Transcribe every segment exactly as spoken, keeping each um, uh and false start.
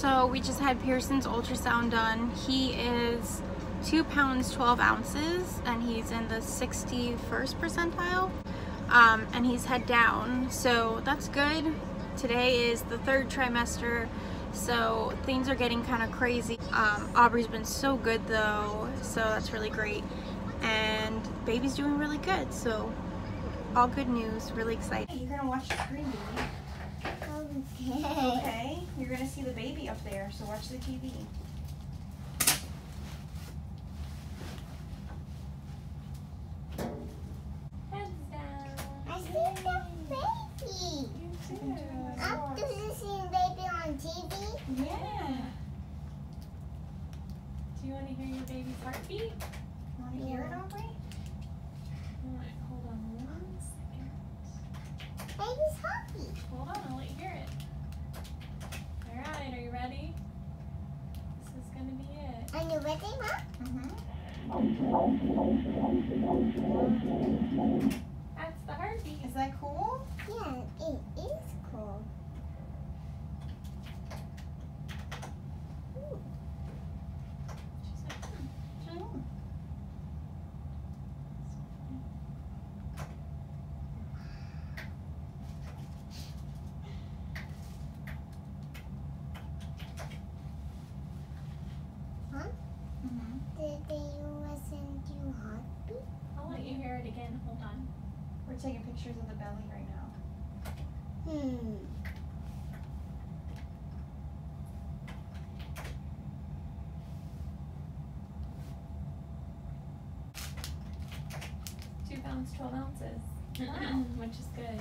So we just had Pearson's ultrasound done. He is two pounds, twelve ounces, and he's in the sixty-first percentile. Um, and he's head down, so that's good. Today is the third trimester, so things are getting kind of crazy. Um, Aubrey's been so good though, so that's really great. And baby's doing really good, so all good news, really exciting. Hey, you're gonna watch the screen, baby. Okay. Okay, you're gonna see the baby up there, so watch the T V. Heads down. I see the baby. You too. After seeing baby on T V? Yeah. Do you want to hear your baby's heartbeat? Want to hear it, Aubrey? Alright, hold on one second. Baby's happy. Hold on, I'll let you hear it. Alright, are you ready? This is gonna be it. Are you ready, Mom? Mm-hmm. That's the heartbeat. Is that cool? Yeah, it is cool. Ooh. She's like, hmm. Oh. Huh? Mm-hmm. Did they listen to heartbeat? I'll let you hear it again. Hold on. We're taking pictures of the belly right now. Hmm. Two pounds, twelve ounces. Wow, which is good.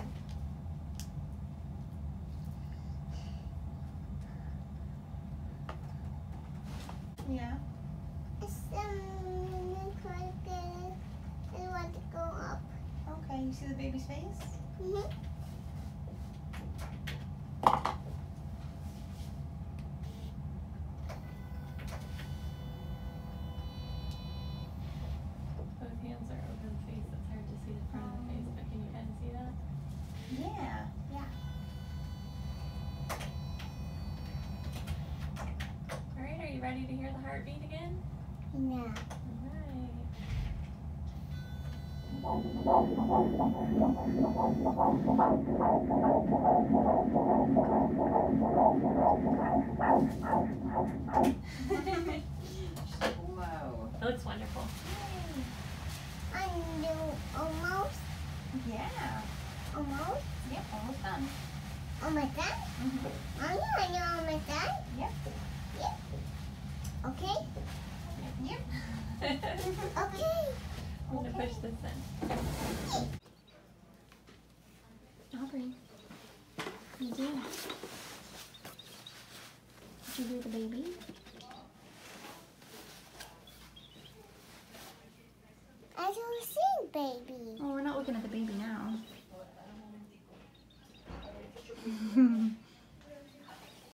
Yeah. It's um, quite good. I want to go up. Okay, you see the baby's face? Mm-hmm. Both hands are over the face. It's hard to see the front of the face, but can you kind of see that? Yeah. Yeah. Alright, are you ready to hear the heartbeat again? Yeah. Alright. Whoa. It looks wonderful. I do almost. Yeah. Almost. Yep, almost done. Almost done? Mm-hmm. Oh yeah, I know almost done. Yep. Yep. Okay. Yep. Okay. I'm going to push this in. Aubrey, what you do? Did you hear the baby? I don't see baby. Oh, we're not looking at the baby now.